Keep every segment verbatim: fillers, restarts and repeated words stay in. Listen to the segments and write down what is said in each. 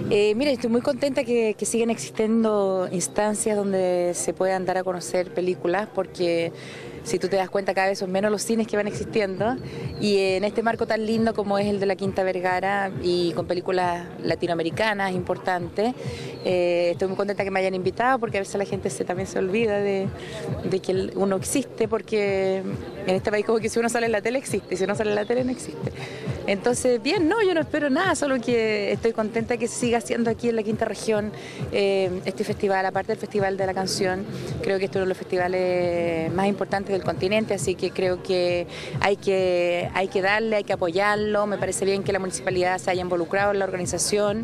Eh, mira, estoy muy contenta que, que sigan existiendo instancias donde se puedan dar a conocer películas, porque si tú te das cuenta cada vez son menos los cines que van existiendo, y en este marco tan lindo como es el de la Quinta Vergara y con películas latinoamericanas importantes, eh, estoy muy contenta que me hayan invitado, porque a veces la gente se, también se olvida de, de que uno existe, porque en este país como que si uno sale en la tele existe, y si uno sale en la tele no existe. Entonces, bien, no, yo no espero nada, solo que estoy contenta que se siga haciendo aquí en la Quinta Región eh, este festival, aparte del Festival de la Canción. Creo que este es uno de los festivales más importantes del continente, así que creo que hay que, hay que darle, hay que apoyarlo. Me parece bien que la municipalidad se haya involucrado en la organización,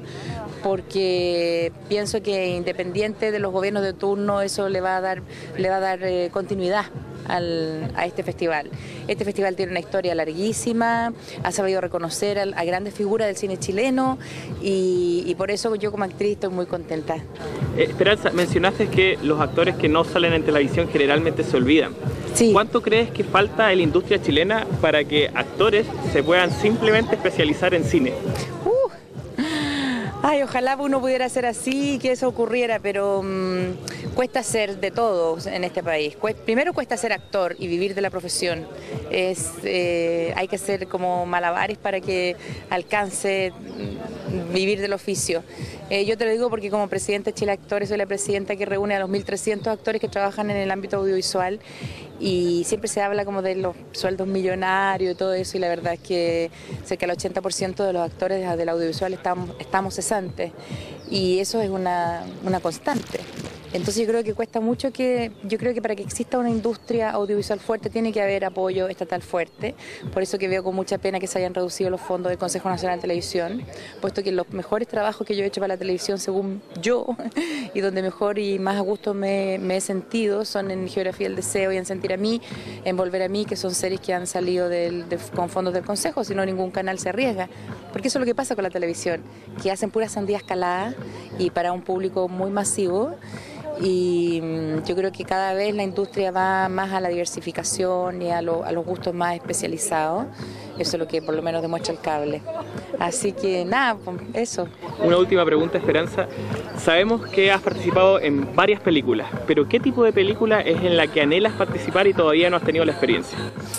porque pienso que independiente de los gobiernos de turno, eso le va a dar, le va a dar eh, continuidad Al, a este festival. Este festival tiene una historia larguísima, ha sabido reconocer a, a grandes figuras del cine chileno y, y por eso yo como actriz estoy muy contenta. Eh, Esperanza, mencionaste que los actores que no salen en televisión generalmente se olvidan. Sí. ¿Cuánto crees que falta en la industria chilena para que actores se puedan simplemente especializar en cine? Uh, ay, ojalá uno pudiera ser así y que eso ocurriera, pero mmm, cuesta ser de todo en este país. Primero cuesta ser actor y vivir de la profesión. Es, eh, hay que hacer como malabares para que alcance vivir del oficio. Eh, yo te lo digo porque como presidenta de Chile Actores soy la presidenta que reúne a los mil trescientos actores que trabajan en el ámbito audiovisual, y siempre se habla como de los sueldos millonarios y todo eso, y la verdad es que cerca del ochenta por ciento de los actores del audiovisual estamos, estamos cesantes, y eso es una, una constante. Entonces yo creo que cuesta mucho que, yo creo que para que exista una industria audiovisual fuerte tiene que haber apoyo estatal fuerte, por eso que veo con mucha pena que se hayan reducido los fondos del Consejo Nacional de Televisión, puesto que los mejores trabajos que yo he hecho para la televisión, según yo, y donde mejor y más a gusto me, me he sentido, son en Geografía del Deseo y en Sentir a mí, en Volver a mí, que son series que han salido del, de, con fondos del Consejo, si no ningún canal se arriesga, porque eso es lo que pasa con la televisión, que hacen puras sandías caladas y para un público muy masivo. Y yo creo que cada vez la industria va más a la diversificación y a, lo, a los gustos más especializados. Eso es lo que por lo menos demuestra el cable. Así que nada, eso. Una última pregunta, Esperanza. Sabemos que has participado en varias películas, pero ¿qué tipo de película es en la que anhelas participar y todavía no has tenido la experiencia?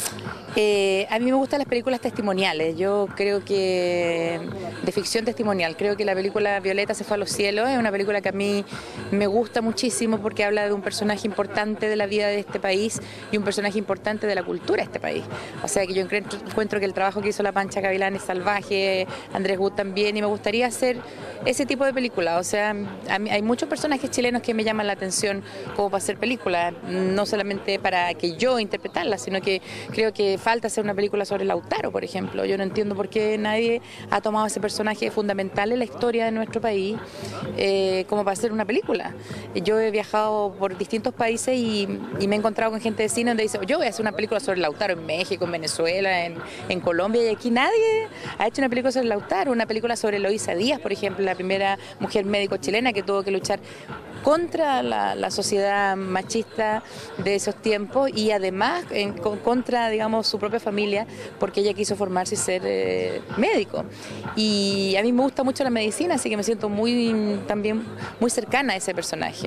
Eh, a mí me gustan las películas testimoniales, yo creo que de ficción testimonial, creo que la película Violeta se fue a los cielos, es una película que a mí me gusta muchísimo porque habla de un personaje importante de la vida de este país y un personaje importante de la cultura de este país, o sea que yo encuentro que el trabajo que hizo La Pancha Gavilán es salvaje, Andrés Wood también, y me gustaría hacer ese tipo de película, o sea, a mí, hay muchos personajes chilenos que me llaman la atención como para hacer películas, no solamente para que yo interpretarlas, sino que creo que falta hacer una película sobre Lautaro, por ejemplo. Yo no entiendo por qué nadie ha tomado ese personaje fundamental en la historia de nuestro país eh, como para hacer una película. Yo he viajado por distintos países y, y me he encontrado con gente de cine donde dice, yo voy a hacer una película sobre Lautaro en México, en Venezuela, en, en Colombia, y aquí nadie ha hecho una película sobre Lautaro, una película sobre Eloísa Díaz, por ejemplo, la primera mujer médico chilena que tuvo que luchar contra la, la sociedad machista de esos tiempos y además en, contra, digamos, su propia familia, porque ella quiso formarse y ser eh, médico. Y a mí me gusta mucho la medicina, así que me siento muy también muy cercana a ese personaje.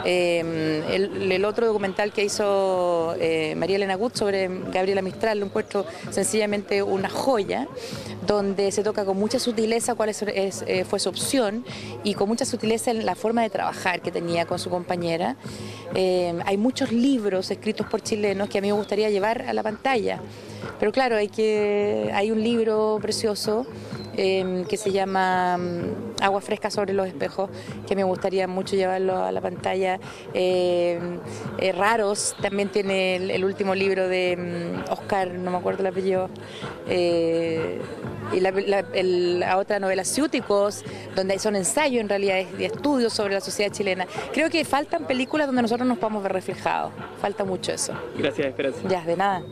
Eh, el, el otro documental que hizo eh, María Elena Gut sobre Gabriela Mistral, lo encuentro sencillamente una joya, donde se toca con mucha sutileza cuál es, es, eh, fue su opción y con mucha sutileza en la forma de trabajar que tenía con su compañera. Eh, hay muchos libros escritos por chilenos que a mí me gustaría llevar a la pantalla, pero claro, hay, que, hay un libro precioso eh, que se llama um, Agua fresca sobre los espejos, que me gustaría mucho llevarlo a la pantalla. Eh, eh, Raros también tiene el, el último libro de um, Oscar, no me acuerdo el apellido, eh, y la, la, el, la otra novela Ciúticos, donde son ensayos en realidad de estudios sobre la sociedad chilena. Creo que faltan películas donde nosotros nos podamos ver reflejados, falta mucho eso. Gracias, Esperanza. Ya, de nada.